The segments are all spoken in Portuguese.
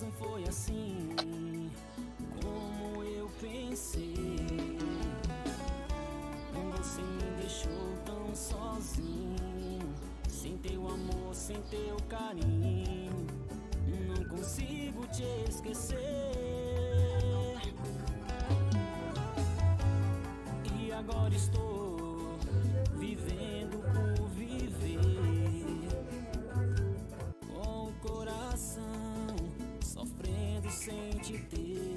não foi assim como eu pensei. Você me deixou tão sozinho, sem teu amor, sem teu carinho. Não consigo te esquecer. E agora estou vivendo por viver, com o coração sofrendo sem te ter.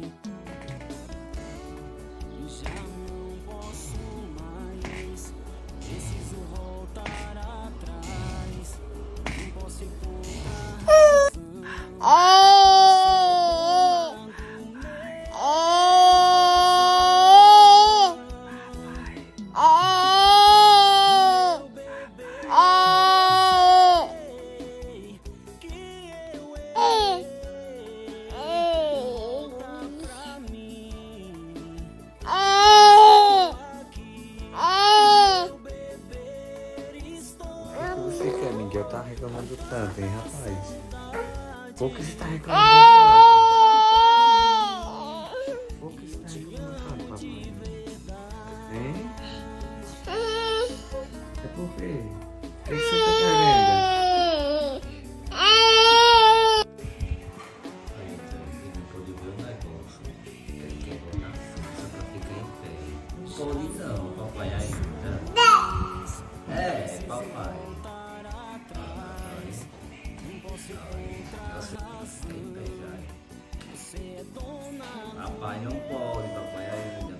Já não posso mais, preciso voltar atrás. Não posso empurrar razão. Você quer, Miguel? Tá reclamando tanto, hein, rapaz? Por que você tá reclamando tanto? Por que você tá reclamando tanto, papai? Hein? É por quê? O que você tá querendo? Não pode ver o negócio. Tem que ver na força pra ficar em pé. Não pode não, papai ainda. É, papai. Papai não pode, papai ainda.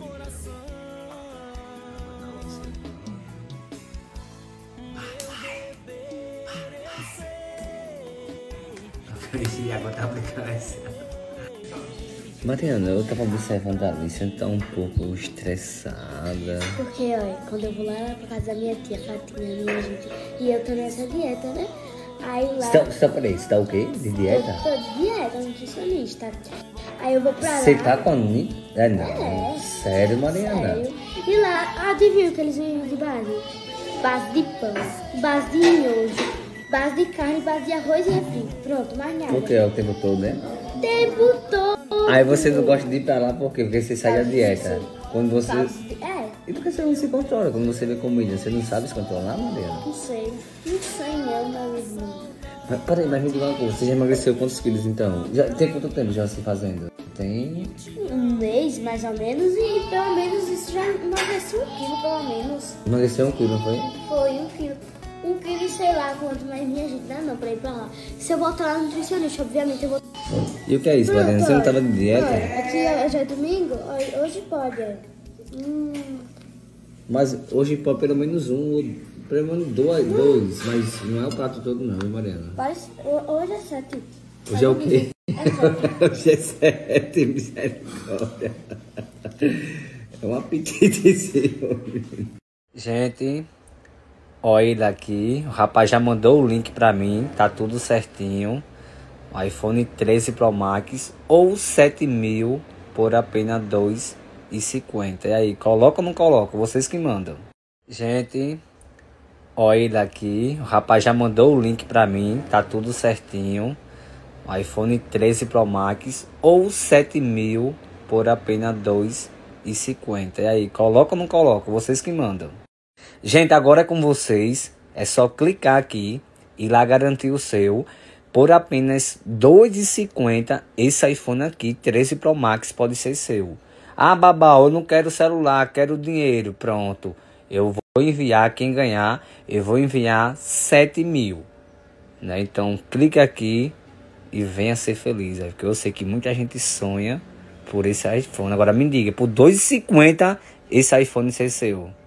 Esse água tá aplicando essa. Mariana, eu tava observando a Alice, tá um pouco estressada. Porque, olha, quando eu vou lá pra casa da minha tia, Fatinha, minha gente, e eu tô nessa dieta, né? Aí lá... Peraí, você tá o quê? De dieta? Eu tô de dieta, nutricionista. Aí eu vou pra lá... Você tá com a Não. É. Sério, Mariana? Sério. E lá, adivinha o que eles vivem de base? Base de pão, base de miojo, base de carne, base de arroz e refri. Pronto, mais nada. Por que é o tempo todo, né? O tempo todo. Aí você não gosta de ir pra lá por quê? Porque você sai da dieta. Quando você... É. E por que você não se controla? Quando você vê comida, você não sabe se controlar, Mariana? Não sei não, meu irmão. Peraí, mas me diga uma coisa, você já emagreceu quantos quilos então? Já tem quanto tempo já se fazendo? Tem... Um mês, mais ou menos, e pelo menos isso já emagreceu 1 quilo, pelo menos. Emagreceu 1 quilo, não foi? Foi 1 quilo. 1 quilo e sei lá quanto, mas minha gente dá não pra ir pra lá. Se eu voltar lá no nutricionista, obviamente eu vou... E o que é isso, Mariana? Você não tava de dieta? Olha, aqui hoje é domingo, hoje pode. Mas hoje pode pelo menos um, ou pelo menos dois, mas não é o prato todo não, viu, Mariana? Hoje é 7. Hoje é o quê? É 7. Hoje é 7, misericórdia. É um apetite seu. Gente, olha ele aqui. O rapaz já mandou o link pra mim. Tá tudo certinho. O iPhone 13 Pro Max ou 7.000 por apenas R$2,50. E aí, coloca ou não coloca? Vocês que mandam. Gente, olha ele aqui. O rapaz já mandou o link pra mim. Tá tudo certinho. O iPhone 13 Pro Max ou 7.000 por apenas R$2,50. E aí, coloca ou não coloca? Vocês que mandam. Gente, agora é com vocês. É só clicar aqui e lá garantir o seu. Por apenas R$2,50, esse iPhone aqui, 13 Pro Max, pode ser seu. Ah, Babau, eu não quero celular, quero dinheiro. Pronto, eu vou enviar, quem ganhar, eu vou enviar 7.000. Né? Então, clique aqui e venha ser feliz. Porque eu sei que muita gente sonha por esse iPhone. Agora me diga, por R$2,50, esse iPhone ser seu.